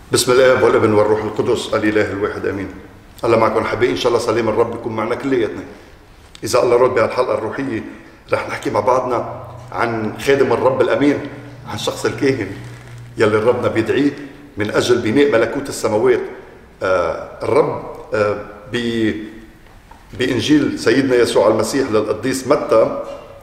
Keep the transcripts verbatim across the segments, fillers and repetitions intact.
بسم الله والابن والروح القدس الاله الواحد امين. الله معكم حبايبي، ان شاء الله سلام الرب يكون معنا كلياتنا. اذا الله رد بهالحلقه الروحيه رح نحكي مع بعضنا عن خادم الرب الامين، عن شخص الكاهن يلي ربنا بيدعيه من اجل بناء ملكوت السماوات. آه الرب آه بانجيل سيدنا يسوع المسيح للقديس متى،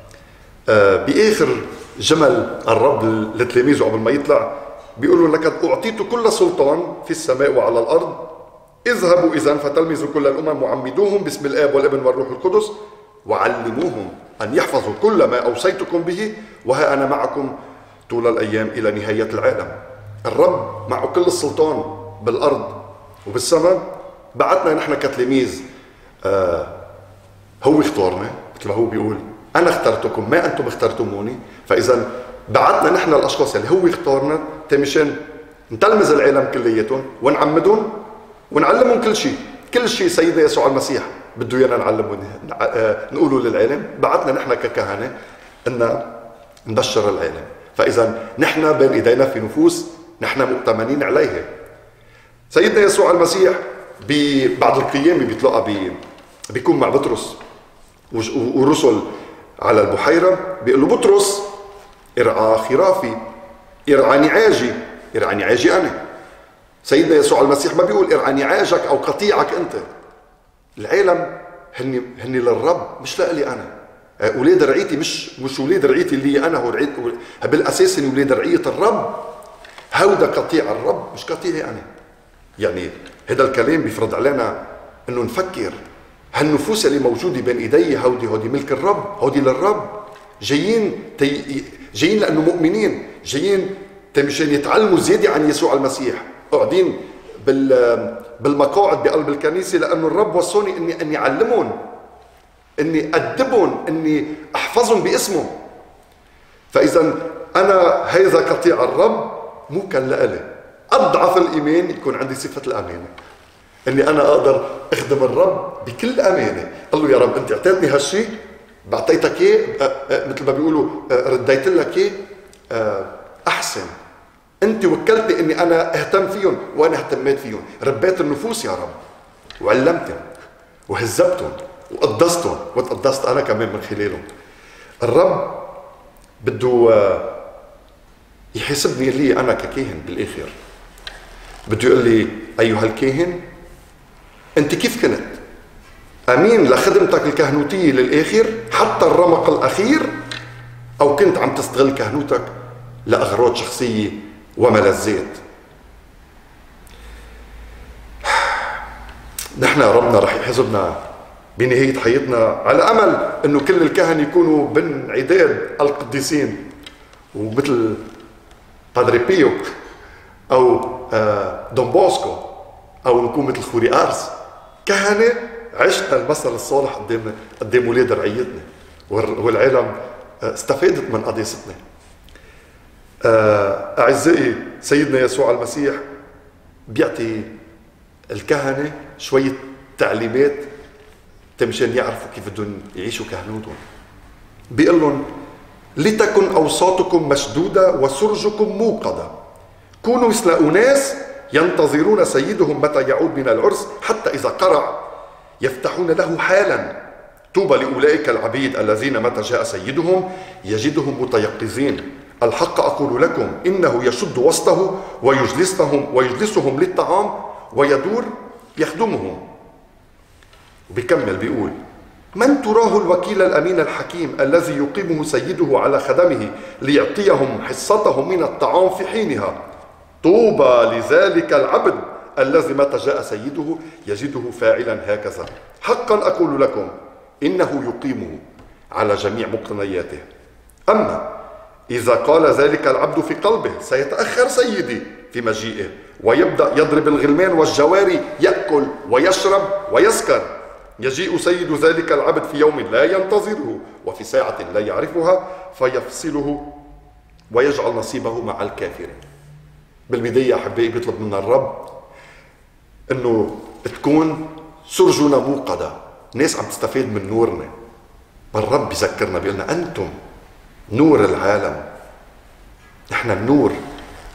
آه باخر جمل الرب لتلاميذه قبل ما يطلع بيقولوا لقد أعطيت كل سلطان في السماء وعلى الأرض، اذهبوا إذن فتلمذوا كل الأمم وعمدوهم باسم الآب والابن والروح القدس وعلموهم أن يحفظوا كل ما أوصيتكم به، وها أنا معكم طول الأيام إلى نهاية العالم. الرب معه كل السلطان بالأرض وبالسماء، بعتنا نحن كتلاميذ. آه هو اختارنا مثل ما هو بيقول أنا اخترتكم ما أنتم اخترتموني، فإذا بعتنا نحن الاشخاص اللي هو اختارنا مشان نتلمذ العالم كلياتهم ونعمدهم ونعلمهم كل شيء، كل شيء سيدنا يسوع المسيح بده ايانا نعلمه نقوله للعالم. بعتنا نحن ككهنه ان نبشر العالم، فاذا نحن بين ايدينا في نفوس نحن مؤتمنين عليها. سيدنا يسوع المسيح بعد القيامه بيتلاقى بي بيكون مع بطرس ورسل على البحيره، بيقول له بطرس ارعى خرافي، ارعى نعاجي، ارعى نعاجي انا. سيدنا يسوع المسيح ما بيقول ارعى نعاجك او قطيعك انت. العالم هني هني للرب مش لإلي انا. اولاد رعيتي مش مش اولاد رعيتي اللي انا، هو بالاساس اني اولاد رعيه الرب. هودا قطيع الرب مش قطيعي انا. يعني هذا الكلام بيفرض علينا انه نفكر هالنفوس اللي موجوده بين ايدي هودي هودي ملك الرب، هودي للرب. جايين تي... جايين لانه مؤمنين، جايين مشان يتعلموا زياده عن يسوع المسيح، قاعدين بال... بالمقاعد بقلب الكنيسه لانه الرب وصوني اني اني اعلمهم، اني ادبهم، اني احفظهم باسمه. فاذا انا هذا قطيع الرب مو كان لإلي. اضعف الايمان يكون عندي صفه الامانه، اني انا اقدر اخدم الرب بكل امانه. قال له يا رب انت اعطيتني هالشيء، بعطيتك اياه مثل ما بيقولوا رديت لك اياه احسن. انت وكلتني اني انا اهتم فيهم وانا اهتميت فيهم، ربيت النفوس يا رب وعلمتهم وهذبتهم وقدستهم وتقدست انا كمان من خلالهم. الرب بده يحاسبني لي انا ككاهن بالاخر، بده يقول لي ايها الكاهن انت كيف كنت؟ امين لخدمتك الكهنوتيه للاخر حتى الرمق الاخير، او كنت عم تستغل كهنوتك لاغراض شخصيه وملذات؟ نحن ربنا رح يحاسبنا بنهايه حياتنا على امل انه كل الكهنه يكونوا بن عداد القديسين، ومثل بادري بيو او دون بوسكو، او نكون مثل خوري ارس، كهنه عشنا المثل الصالح قدام قدام اولاد رعيتنا، والعالم استفادت من قداستنا. اعزائي، سيدنا يسوع المسيح بيعطي الكهنه شويه تعليمات مشان يعرفوا كيف بدهم يعيشوا كهنوتهم. بيقول لهم لتكن اوساطكم مشدوده وسرجكم موقده، كونوا مثل اناس ينتظرون سيدهم متى يعود من العرس، حتى اذا قرع يفتحون له حالا. طوبى لأولئك العبيد الذين متى جاء سيدهم يجدهم متيقظين. الحق أقول لكم إنه يشد وسطه ويجلسهم ويجلسهم للطعام ويدور يخدمهم. وبيكمل بيقول من تراه الوكيل الأمين الحكيم الذي يقيمه سيده على خدمه ليعطيهم حصتهم من الطعام في حينها. طوبى لذلك العبد الذي متى جاء سيده يجده فاعلا هكذا. حقا أقول لكم إنه يقيمه على جميع مقتنياته. أما إذا قال ذلك العبد في قلبه سيتأخر سيدي في مجيئه، ويبدأ يضرب الغلمان والجواري يأكل ويشرب ويسكر، يجيء سيد ذلك العبد في يوم لا ينتظره وفي ساعة لا يعرفها فيفصله ويجعل نصيبه مع الكافرين. بالبداية أحبائي بيطلب منا الرب انه تكون سرجنا موقدة، ناس عم تستفيد من نورنا. الرب بيذكرنا بيقولنا انتم نور العالم، نحن النور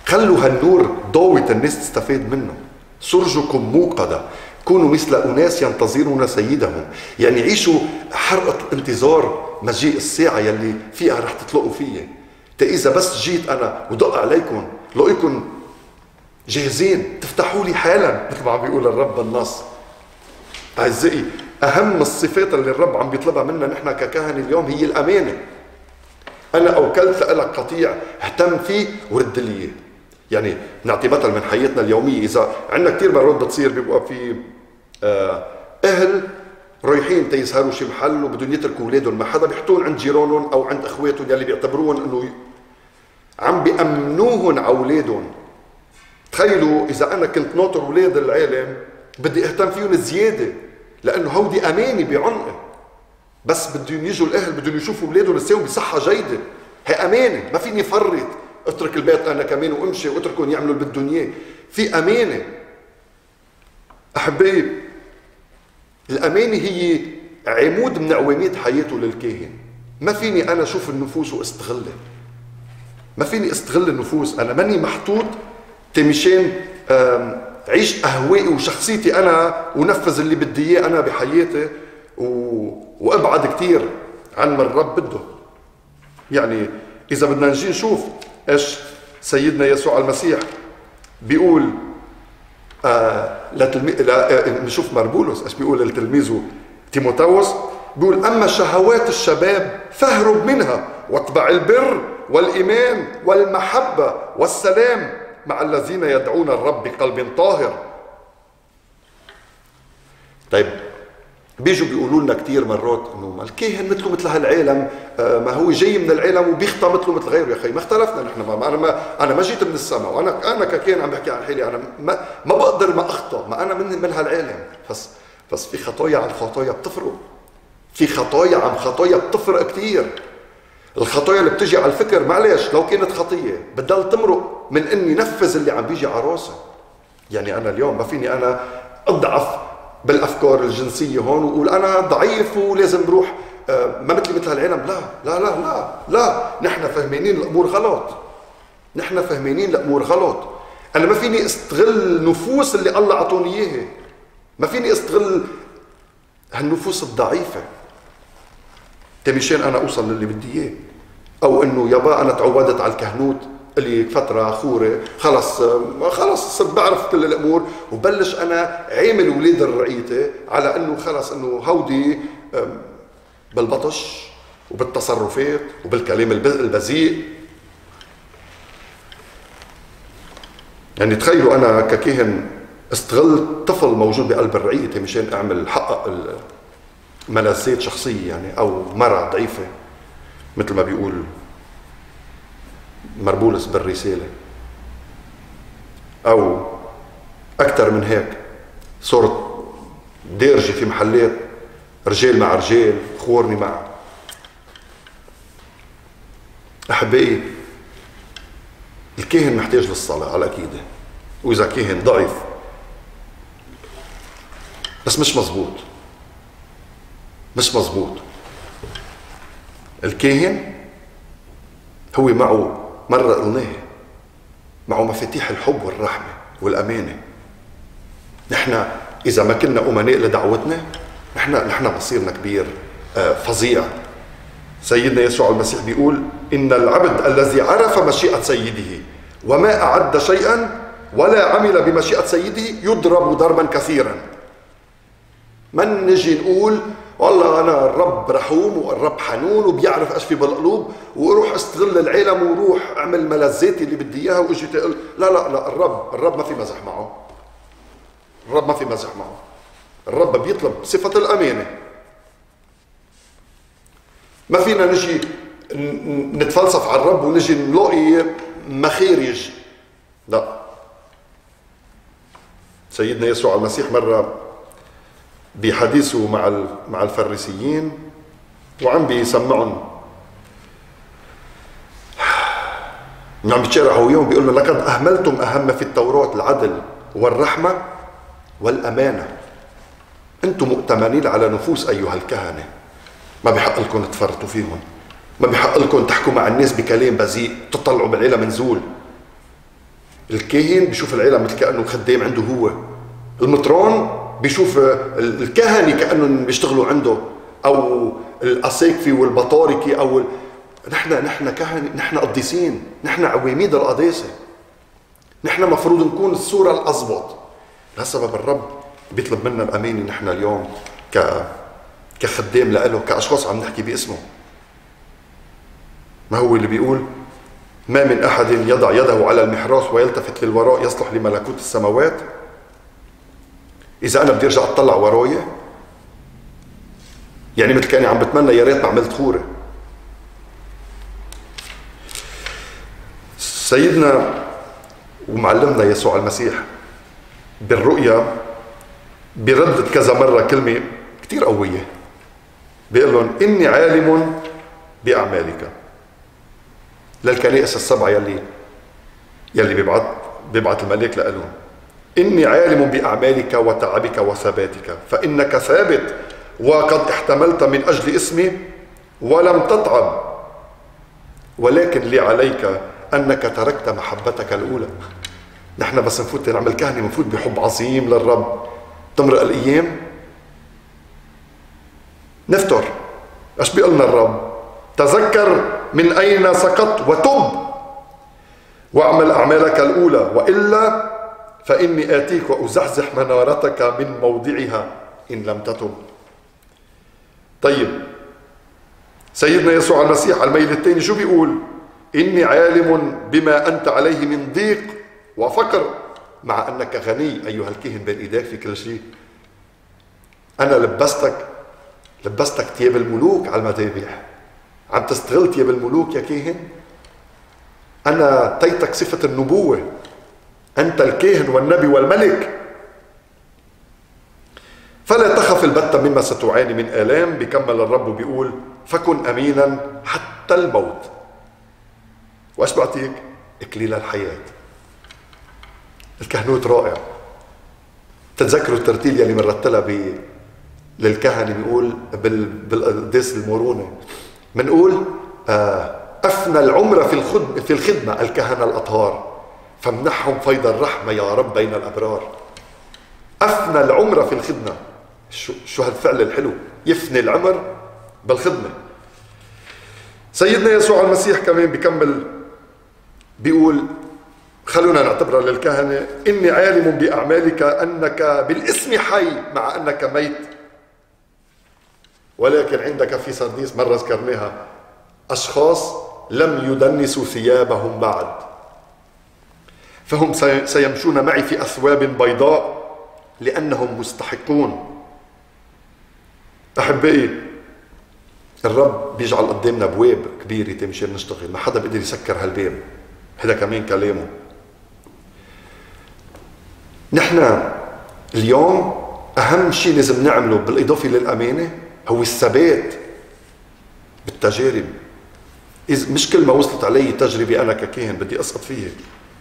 خلوا هالنور ضوء الناس تستفاد منه. سرجكم موقدة، كونوا مثل أناس ينتظرون سيدهم. يعني عيشوا حرقة انتظار مجيء الساعة يلي فيها رح تطلقوا فيها. إذا بس جيت أنا ودق عليكم لقيكم جاهزين تفتحوا لي حالا مثل ما عم بيقول الرب بالنص. أعزائي، أهم الصفات اللي الرب عم بيطلبها منا نحن ككهنة اليوم هي الأمانة. أنا أوكلت لك قطيع، اهتم فيه ورد لي إياه. يعني نعطي مثل من حياتنا اليومية. إذا عندنا كثير مرات بتصير بيبقى في أهل رايحين تيسهروا شي محل وبدهم يتركوا أولادهم، ما حدا بيحطون عند جيرانهم أو عند إخواتهم يلي بيعتبروهم إنه عم بيأمنوهم على أولادهم. تخيلوا إذا أنا كنت ناطر أولاد العالم بدي أهتم فيهم زيادة، لأنه هودي أمانة بعنقي، بس بدهم يجوا الأهل بدهم يشوفوا أولادهم لساهم بصحة جيدة. هي أمانة، ما فيني فرط اترك البيت أنا كمان وامشي واتركهم يعملوا اللي بدهم إياه. في أمانة. أحبائي، الأمانة هي عمود من عواميد حياته للكاهن. ما فيني أنا أشوف النفوس واستغلها، ما فيني استغل النفوس. أنا ماني محطوط تمشان عيش أهوائي وشخصيتي أنا ونفذ اللي بدي إياه أنا بحياتي و... وأبعد كتير عن ما الرب بده. يعني إذا بدنا نجي نشوف إيش سيدنا يسوع المسيح بيقول آه لتلمي... لا آه نشوف مربولوس إيش بيقول لتلميذه تيموثاوس. بيقول أما شهوات الشباب فاهرب منها واتبع البر والإيمان والمحبة والسلام مع الذين يدعون الرب بقلب طاهر. طيب بيجوا بيقولوا لنا كثير مرات انه الكاهن مثله مثل هالعالم، ما هو جاي من العالم وبيخطى مثله مثل غيره. يا اخي ما اختلفنا نحن، ما انا ما انا ما جيت من السماء، وانا انا ككاهن عم بحكي عن حالي، انا ما ما بقدر ما اخطا، ما انا من من هالعالم. بس بس في خطايا عن خطايا بتفرق، في خطايا عن خطايا بتفرق كثير. الخطايا اللي بتجي على الفكر معلش لو كانت خطيه بتضل تمرق من اني نفذ اللي عم بيجي على راسي. يعني انا اليوم ما فيني انا اضعف بالافكار الجنسيه هون واقول انا ضعيف ولازم بروح ما مثلي مثل هالعالم. لا لا لا لا لا، نحن فهمانين الامور غلط، نحن فهمانين الامور غلط. انا ما فيني استغل النفوس اللي الله اعطوني اياها، ما فيني استغل هالنفوس الضعيفه تمشان انا اوصل للي بدي اياه. او انه يابا انا تعودت على الكهنوت اللي فتره خورة خلص خلص صرت بعرف كل الامور، وبلش انا عامل اولاد رعيتي على انه خلص انه هودي بالبطش وبالتصرفات وبالكلام البذيء. يعني تخيلوا انا ككاهن استغل طفل موجود بقلب الرعية مشان اعمل حقق ملذات شخصيه، يعني او مرة ضعيفه مثل ما بيقول مربولس بالرسالة، أو أكثر من هيك صرت دارجة في محلات رجال مع رجال خورني معه. أحبائي، الكاهن محتاج للصلاة على أكيد، وإذا كاهن ضعيف بس مش مزبوط، مش مزبوط. الكاهن هو معه مرة قلناها، معه مفاتيح الحب والرحمة والأمانة. نحن إذا ما كنا أمناء لدعوتنا نحن نحن مصيرنا كبير فظيع. سيدنا يسوع المسيح بيقول إن العبد الذي عرف مشيئة سيده وما أعد شيئا ولا عمل بمشيئة سيده يضرب ضربا كثيرا. من نجي نقول والله أنا الرب رحوم والرب حنون وبيعرف إيش في بالقلوب وأروح استغل العالم وروح أعمل ملذاتي اللي بدي إياها وأجي تقول لا لا لا، الرب الرب ما في مزح معه، الرب ما في مزح معه. الرب بيطلب صفة الأمانة. ما فينا نجي نتفلسف على الرب ونجي نلاقي مخارج، لا. سيدنا يسوع المسيح مرة بحديثه مع مع الفريسيين وعم بيسمعهم، عم بيتشارحوا وياهم، بيقول لهم لقد أهملتم أهم في التوراة العدل والرحمة والأمانة. أنتم مؤتمنين على نفوس أيها الكهنة، ما بيحق لكم تفرطوا فيهم، ما بيحق لكم تحكوا مع الناس بكلام بذيء، تطلعوا بالعيلة منزول. الكاهن بيشوف العيلة مثل كأنه خدام عنده هو. المطران بيشوف الكهنة كأنهم بيشتغلوا عنده، أو الأساقفة والبطاركة، أو نحن نحن كهنة، نحن قديسين، نحن عواميد القداسة، نحن مفروض نكون الصورة الأضبط. لهالسبب الرب بيطلب منا الأمانة نحن اليوم ك كخدام لإله، كأشخاص عم نحكي باسمه. ما هو اللي بيقول ما من أحد يضع يده على المحراث ويلتفت للوراء يصلح لملكوت السماوات. إذا أنا بدي أرجع أطلع ورايا، يعني مثل كأني عم بتمنى يا ريت ما عملت خورة. سيدنا ومعلمنا يسوع المسيح بالرؤيا بيردد كذا مرة كلمة كتير قوية، بيقول لهم إني عالم بأعمالك، للكنائس السبعة يلي يلي بيبعت بيبعت الملاك لهم. إني عالم بأعمالك وتعبك وثباتك، فإنك ثابت وقد احتملت من أجل اسمي ولم تتعب، ولكن لي عليك أنك تركت محبتك الأولى. نحن بس نفوت نعمل كهنة نفوت بحب عظيم للرب، تمرق الأيام نفتر. ايش بيقولنا الرب؟ تذكر من أين سقطت وتب واعمل أعمالك الأولى، وإلا فإني آتيك وأزحزح منارتك من موضعها إن لم تتب. طيب سيدنا يسوع المسيح على الميل الثاني شو بيقول؟ إني عالم بما أنت عليه من ضيق وفقر، مع أنك غني أيها الكاهن بين إيديك في كل شيء. أنا لبستك لبستك ثياب الملوك على المذابح، عم تستغل ثياب الملوك يا كاهن. أنا أعطيتك صفة النبوة، أنت الكاهن والنبي والملك، فلا تخف البتة مما ستعاني من آلام. بيكمل الرب بيقول فكن أمينا حتى الموت، وإيش بعطيك؟ إكليل الحياة. الكهنوت رائع. تتذكروا الترتيل يلي مرتلها ب للكهنة، بيقول بالقداس المورونة بنقول آه أفنى العمر في الخدمة في الخدمة الكهنة الأطهار، فامنحهم فيض الرحمة يا رب بين الأبرار. أفنى العمر في الخدمة، شو شو هالفعل الحلو، يفني العمر بالخدمة. سيدنا يسوع المسيح كمان بيكمل بيقول خلونا نعتبرها للكهنة، إني عالم بأعمالك أنك بالاسم حي مع أنك ميت، ولكن عندك في سرديس مرة ذكرناها أشخاص لم يدنسوا ثيابهم بعد، فهم سيمشون معي في أثواب بيضاء لأنهم مستحقون. أحبائي الرب بيجعل قدامنا أبواب كبيرة تمشي نشتغل، ما حدا بيقدر يسكر هالباب، هذا كمان كلامه. نحن اليوم أهم شيء لازم نعمله بالإضافة للأمانة هو الثبات بالتجارب. إذا مش كل ما وصلت علي تجربة أنا ككاهن بدي أسقط فيها.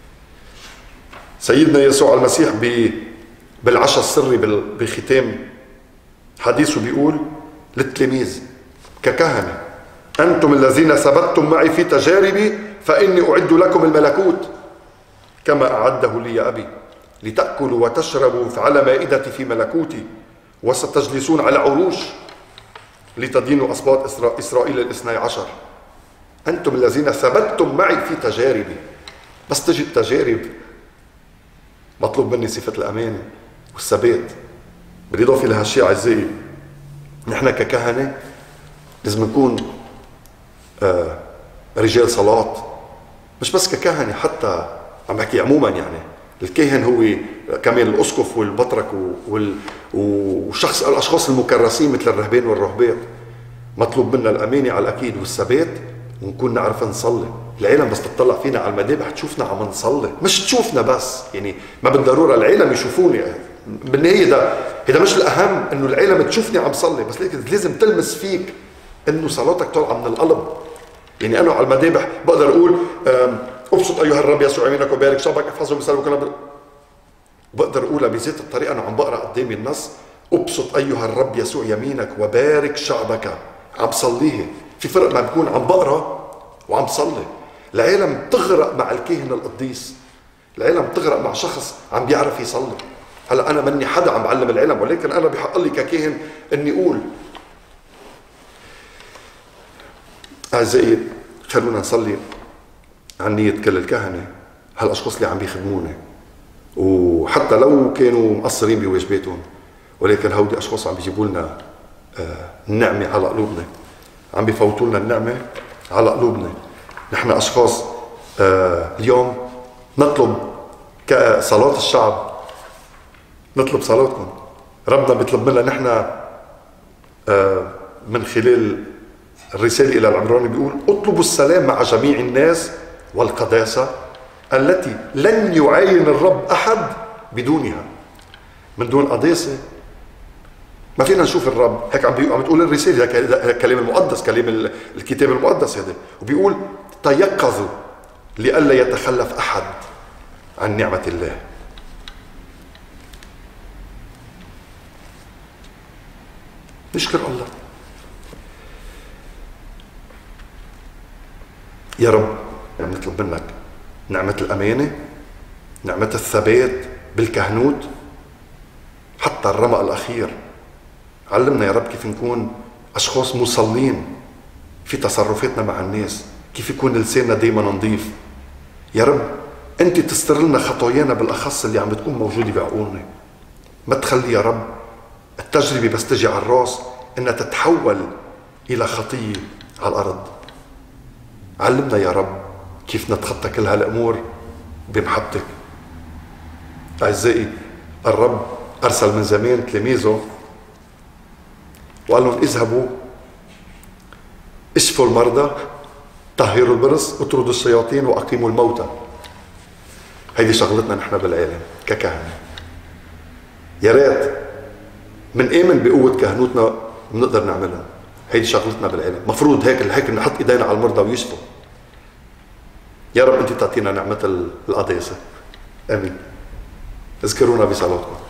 سيدنا يسوع المسيح بالعشاء السري بختام حديثه بيقول للتلاميذ ككهنة أنتم الذين ثبتتم معي في تجاربي فإني أعد لكم الملكوت كما أعده لي أبي، لتأكلوا وتشربوا على مائدتي في ملكوتي، وستجلسون على عروش لتدينوا أسباط إسرائيل الاثني عشر. أنتم الذين ثبتتم معي في تجاربي. بس تجي التجارب مطلوب مني صفة الأمانة والثبات. بالإضافة لهالشيء أعزائي نحن ككهنة لازم نكون آه رجال صلاة، مش بس ككهنة، حتى عم بحكي عموما. يعني الكاهن هو كمان الأسقف والبطرك والشخص الأشخاص المكرسين مثل الرهبان والرهبات. مطلوب منا الأمانة على الأكيد والثبات، ونكون نعرف نصلي. العالم بس تطلع فينا على المذابح تشوفنا عم نصلي، مش تشوفنا بس، يعني ما بالضرورة العالم يشوفوني. بالنهاية ده هذا مش الأهم إنه العالم تشوفني عم صلي، بس لازم تلمس فيك إنه صلاتك طالعة من القلب. يعني أنا على المذابح بقدر أقول أبسط أيها الرب يسوع يمينك وبارك شعبك احفظهم بسلام وكلام، بقدر أقولها بذات الطريقة أنا عم بقرأ قدامي النص. أبسط أيها الرب يسوع يمينك وبارك شعبك، عم صليه. في فرق ما بكون عم بقرأ وعم صلي. العالم تغرق مع الكاهن القديس، العلم بتغرق مع شخص عم بيعرف يصلي. هلا انا مني حدا عم بعلم العلم، ولكن انا بحق لي ككاهن اني اقول. اعزائي خلونا نصلي عن نية كل الكهنة، هالاشخاص اللي عم بيخدمونا، وحتى لو كانوا مقصرين بواجباتهم، ولكن هودي اشخاص عم بيجيبوا لنا النعمة على قلوبنا، عم بيفوتوا لنا النعمة على قلوبنا. نحن اشخاص اليوم نطلب كصلاة الشعب، نطلب صلاتكم. ربنا بيطلب منا نحن من خلال الرسالة إلى العبراني بيقول اطلبوا السلام مع جميع الناس والقداسة التي لن يعاين الرب أحد بدونها. من دون قداسة ما فينا نشوف الرب. هيك عم عم بتقول الرسالة، كلام المقدس، كلام الكتاب المقدس هذا، وبيقول تيقظوا لئلا يتخلف أحد عن نعمة الله. نشكر الله. يا رب عم نطلب منك نعمة الأمانة، نعمة الثبات بالكهنوت حتى الرمق الأخير. علمنا يا رب كيف نكون أشخاص مصلين في تصرفاتنا مع الناس، كيف يكون لساننا دايما نظيف. يا رب أنت تستر لنا خطايانا بالأخص اللي عم بتكون موجودة بعقولنا. ما تخلي يا رب التجربة بس تجي على الراس إنها تتحول إلى خطية على الأرض. علمنا يا رب كيف نتخطى كل هالأمور بمحبتك. أعزائي الرب أرسل من زمان تلاميذه وقال لهم اذهبوا اشفوا المرضى، طهروا البرص، اطردوا الشياطين، وأقيموا الموتى. هيدي شغلتنا نحن بالعالم ككهنة. يا ريت من آمن بقوة كهنوتنا بنقدر نعملها. هيدي شغلتنا بالعالم، مفروض هيك هيك نحط ايدينا على المرضى ويشفوا. يا رب انت تعطينا نعمة القداسة. امين. اذكرونا بصلاتكم.